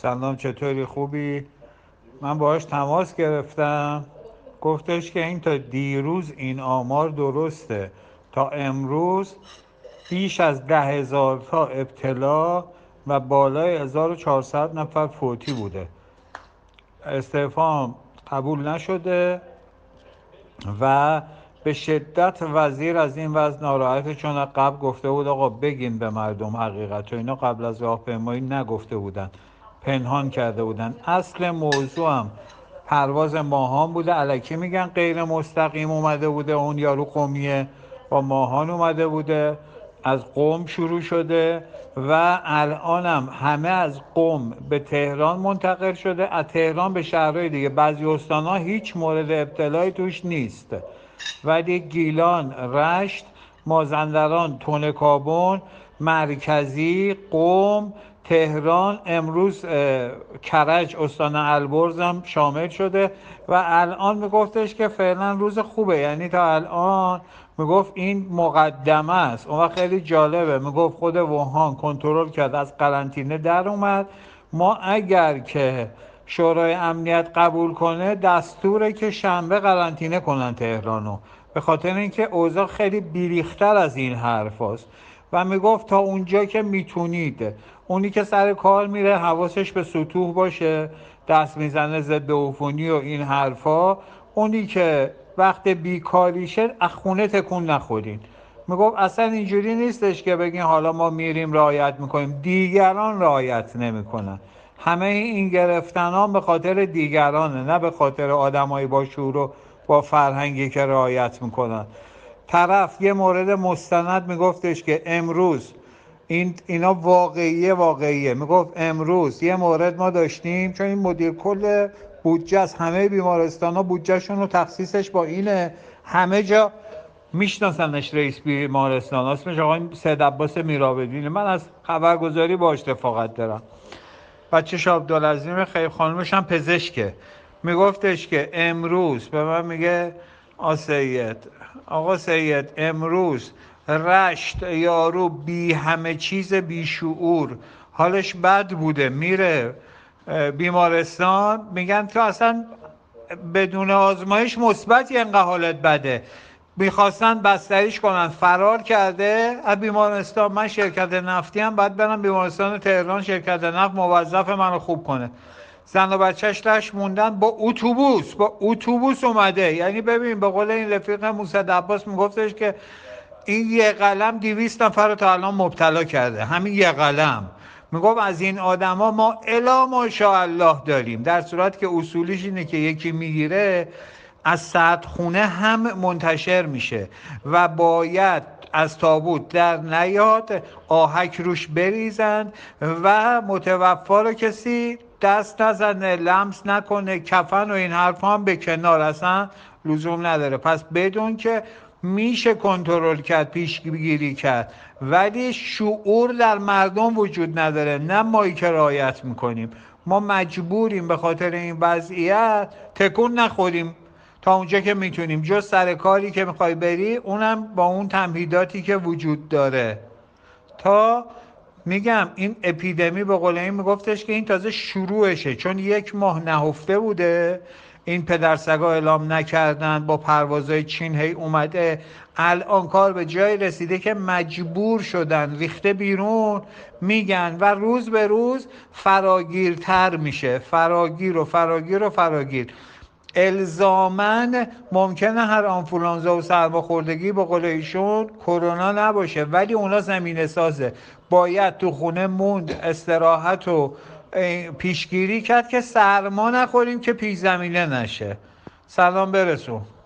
سلام، چطوری؟ خوبی؟ من باهاش تماس گرفتم، گفتش که این تا دیروز این آمار درسته، تا امروز بیش از 10,000 تا ابتلا و بالای 1400 نفر فوتی بوده. استعفام قبول نشده و به شدت وزیر از این وضع ناراحته، چون قبل گفته بود آقا بگین به مردم حقیقت و اینا. قبل از راهپیمایی نگفته بودن، پنهان کرده بودن. اصل موضوع هم پرواز ماهان بوده، الکی میگن غیر مستقیم اومده بوده، اون یارو قومیه با ماهان اومده بوده، از قم شروع شده و الان هم همه از قم به تهران منتقل شده، از تهران به شهرهای دیگه. بعضی استانها هیچ مورد ابتلایی توش نیست، ولی گیلان، رشت، مازندران، تونکابون، مرکزی، قم، تهران، امروز کرج استان البرز هم شامل شده و الان میگفتش که فعلا روز خوبه، یعنی تا الان میگفت این مقدمه است. اون وقت خیلی جالبه، میگفت خود ووهان کنترل کرد، از قرنطینه در اومد. ما اگر که شورای امنیت قبول کنه دستوره که شنبه قرنطینه کنن تهرانو، به خاطر اینکه اوضاع خیلی بیریختر از این حرف هست. و میگفت تا اونجا که میتونید، اونی که سر کار میره حواسش به سطوح باشه، دست میزنه ضد عفونی و این حرفا. اونی که وقت بیکاریشه از خونه تکون نخورین. میگفت اصلا اینجوری نیستش که بگین حالا ما میریم رعایت میکنیم، دیگران رعایت نمیکنن. همه این گرفتن ها به خاطر دیگرانه، نه به خاطر آدمایی با شعور و با فرهنگی که رعایت میکنن. طرف یه مورد مستند میگفتش که امروز اینا واقعیه. میگفت امروز یه مورد ما داشتیم، چون این مدیر کل بودجه از همه بیمارستان ها بودجهشون رو تخصیصش با اینه، همه جا میشناسنش رئیس بیمارستان، اسمش آقای سید عباس میرابدینه. من از خبرگزاری با اشتفاقت دارم. بچه عبدالعظیم خیب خانومش هم پزشکه. میگفتش که امروز به من میگه آقا سید امروز رشت یارو بی همه چیز بی شعور، حالش بد بوده، میره بیمارستان، میگن تو اصلا بدون آزمایش مثبتی، انقدر حالت بده. میخواستن بستریش کنن، فرار کرده از بیمارستان. من شرکت نفتی هم باید برم بیمارستان تهران، شرکت نفت موظف منو خوب کنه. زن و بچهش لش موندن، با اتوبوس اومده. یعنی ببین، به قول این رفیق موسد عباس میگفتش که این یه قلم 200 نفر رو تا الان مبتلا کرده، همین یه قلم. میگفت از این آدما ما الا ماشاءالله داریم، در صورت که اصولیش اینه که یکی میگیره از سطح خونه هم منتشر میشه و باید از تابوت در نیاد، آهک روش بریزند و متوفا رو کسی دست نزنه، لمس نکنه، کفن و این حرف هم به کنار، اصلا لزوم نداره. پس بدون که میشه کنترل کرد، پیشگیری کرد، ولی شعور در مردم وجود نداره، نه مایی که رعایت میکنیم. ما مجبوریم به خاطر این وضعیت تکون نخوریم تا اونجا که میتونیم، جز سر کاری که میخوای بری، اونم با اون تمهیداتی که وجود داره. تا میگم این اپیدمی به قول این میگفتش که این تازه شروعشه، چون 1 ماه نهفته بوده، این پدرسگا اعلام نکردن، با پروازهای چین هی اومده، الان کار به جای رسیده که مجبور شدن ریخته بیرون. میگن و روز به روز فراگیرتر میشه، فراگیر. الزامن ممکنه هر آنفولانزا و سرماخوردگی به قول ایشون کرونا نباشه، ولی اونا زمینه سازه. باید تو خونه موند، استراحت و پیشگیری کرد که سرما نخوریم که پیش زمینه نشه. سلام برسون.